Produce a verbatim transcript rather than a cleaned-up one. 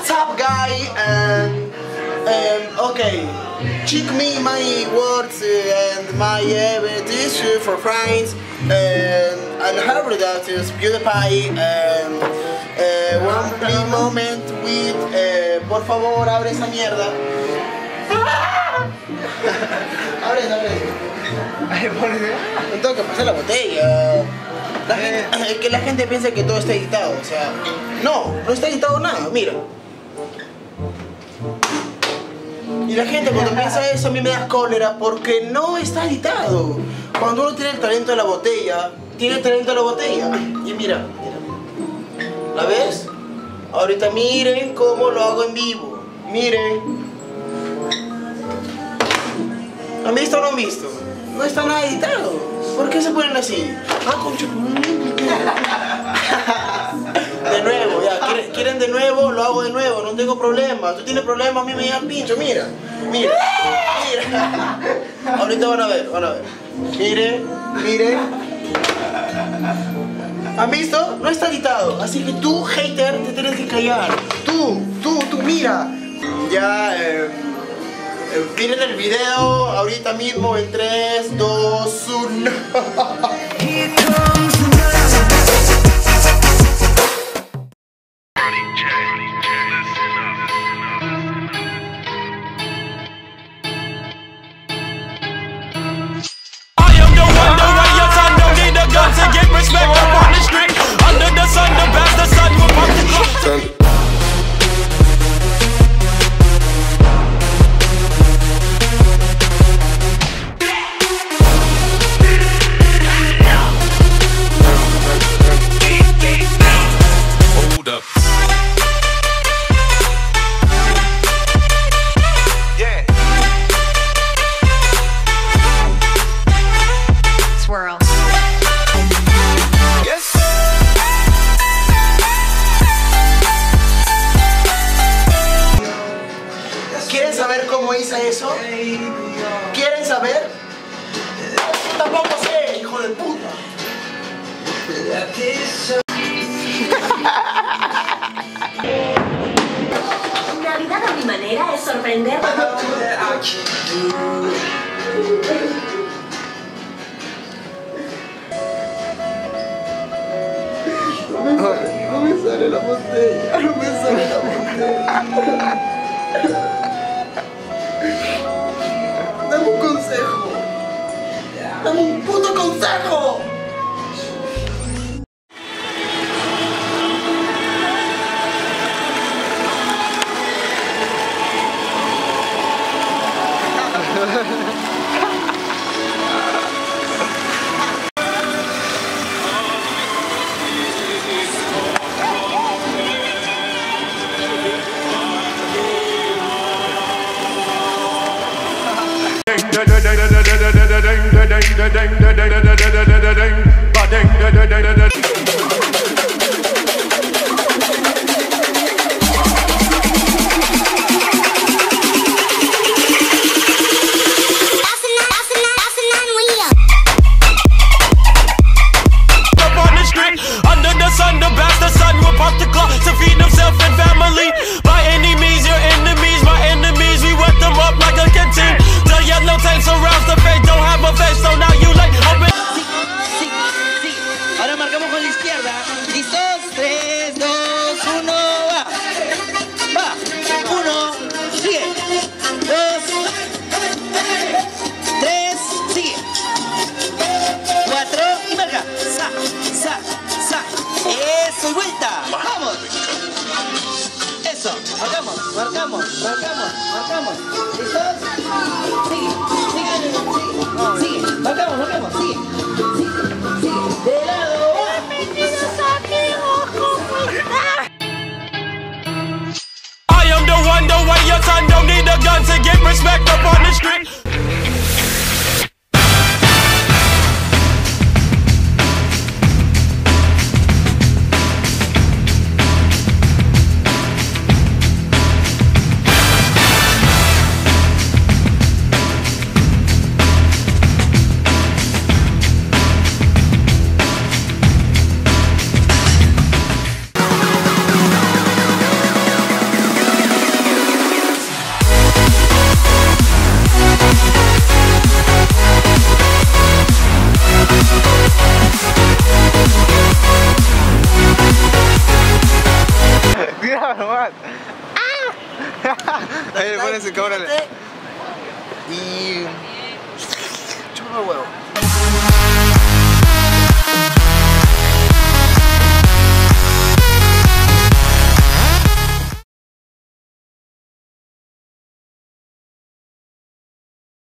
What's up, guy? Um, um, okay, check me my words and my abilities for friends. And I heard that is PewDiePie. Um, uh, one play moment with. Uh, por favor, abre esa mierda. Abre, abre. No tengo que pasar la botella. La gente, es que la gente piensa que todo está editado, o sea, no, no está editado nada, mira. Y la gente cuando piensa eso a mí me da cólera porque no está editado. Cuando uno tiene el talento de la botella, tiene el talento de la botella. Y mira, mira. ¿La ves? Ahorita miren cómo lo hago en vivo. Miren. ¿Han visto o no han visto? No está nada editado. ¿Por qué se ponen así? Ah, concho. De nuevo, ya. ¿Quieren, ¿Quieren de nuevo? Lo hago de nuevo. No tengo problema. Tú tienes problema, a mí me llevan pincho. Mira. Mira. Mira. Ahorita van a ver, van a ver. Miren, miren. ¿Han visto? No está editado. Así que tú, hater, te tienes que callar. Tú, tú, tú, mira. Ya, eh. Miren el video ahorita mismo en tres, dos, uno. ¿Quieren saber cómo hice eso? ¿Quieren saber? Yo tampoco sé, hijo de puta. Navidad a mi manera es sorprender. No me sale la botella, no me sale la botella. Dame un consejo. Dame un puto consejo. ding ding ding ding ding ding ding ding ding ding ding ding ding ding ding ding dale Ahí le like, pones su cámara. suscríbete. Y... Chupa el huevo.